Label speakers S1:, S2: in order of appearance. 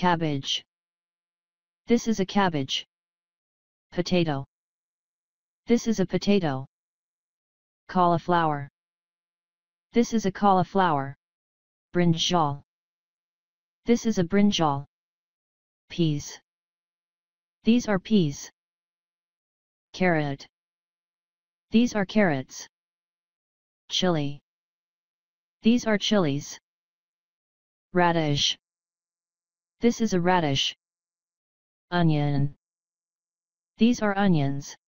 S1: Cabbage. This is a cabbage. Potato. This is a potato. Cauliflower. This is a cauliflower. Brinjal. This is a brinjal. Peas. These are peas. Carrot. These are carrots. Chili. These are chilies. Radish. This is a radish. Onion. These are onions.